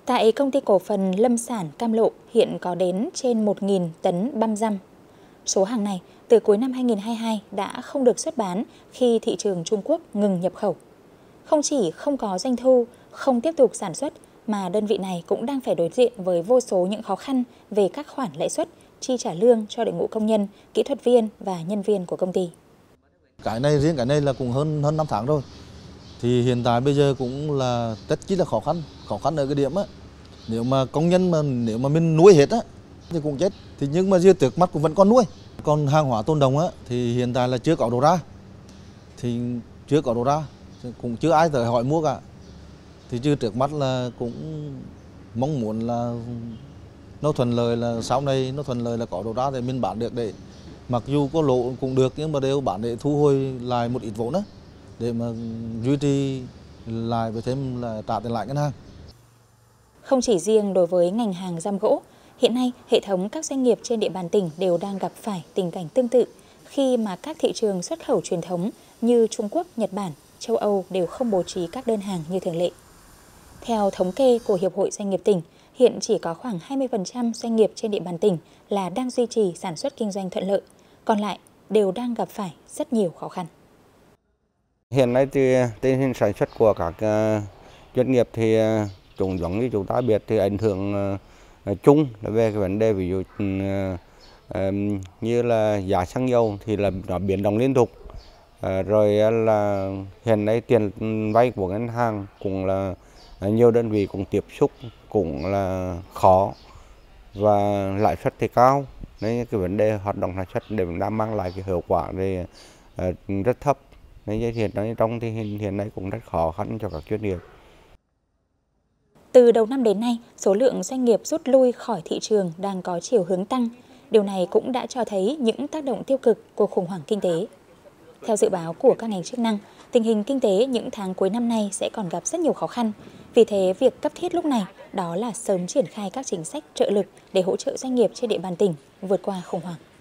Tại công ty cổ phần lâm sản Cam Lộ hiện có đến trên 1.000 tấn băm răm. Số hàng này từ cuối năm 2022 đã không được xuất bán khi thị trường Trung Quốc ngừng nhập khẩu. Không chỉ không có doanh thu, không tiếp tục sản xuất mà đơn vị này cũng đang phải đối diện với vô số những khó khăn về các khoản lãi suất, chi trả lương cho đội ngũ công nhân, kỹ thuật viên và nhân viên của công ty. Riêng cái này là cũng hơn 5 tháng rồi. Thì hiện tại bây giờ cũng là rất chi là khó khăn ở cái điểm á. Nếu mà công nhân nếu mà mình nuôi hết á thì cũng chết. Thì nhưng mà trước mắt cũng vẫn còn nuôi. Còn hàng hóa tồn đọng á thì hiện tại là chưa có đầu ra. Cũng chưa ai tới hỏi mua cả. Thì trước mắt là cũng mong muốn là nó thuận lợi là sau này nó thuận lợi là có đầu ra để mình bán được, để mặc dù có lỗ cũng được nhưng mà đều bán để thu hồi lại một ít vốn đó để mà duy trì lại và thêm là trả tiền lại ngân hàng. Không chỉ riêng đối với ngành hàng răm gỗ, hiện nay hệ thống các doanh nghiệp trên địa bàn tỉnh đều đang gặp phải tình cảnh tương tự khi mà các thị trường xuất khẩu truyền thống như Trung Quốc, Nhật Bản, châu Âu đều không bố trí các đơn hàng như thường lệ. Theo thống kê của Hiệp hội Doanh nghiệp tỉnh, hiện chỉ có khoảng 20% doanh nghiệp trên địa bàn tỉnh là đang duy trì sản xuất kinh doanh thuận lợi, còn lại đều đang gặp phải rất nhiều khó khăn. Hiện nay thì tình hình sản xuất của các doanh nghiệp thì cũng giống như chúng ta biết thì ảnh hưởng chung là về cái vấn đề ví dụ như là giá xăng dầu thì là nó biến động liên tục, rồi là hiện nay tiền vay của ngân hàng cũng là nhiều đơn vị cũng tiếp xúc cũng là khó và lãi suất thì cao, nên cái vấn đề hoạt động sản xuất để đã mang lại cái hiệu quả thì rất thấp, nên hiện nay cũng rất khó khăn cho các doanh nghiệp. Từ đầu năm đến nay, số lượng doanh nghiệp rút lui khỏi thị trường đang có chiều hướng tăng. Điều này cũng đã cho thấy những tác động tiêu cực của khủng hoảng kinh tế. Theo dự báo của các ngành chức năng, tình hình kinh tế những tháng cuối năm nay sẽ còn gặp rất nhiều khó khăn. Vì thế, việc cấp thiết lúc này đó là sớm triển khai các chính sách trợ lực để hỗ trợ doanh nghiệp trên địa bàn tỉnh vượt qua khủng hoảng.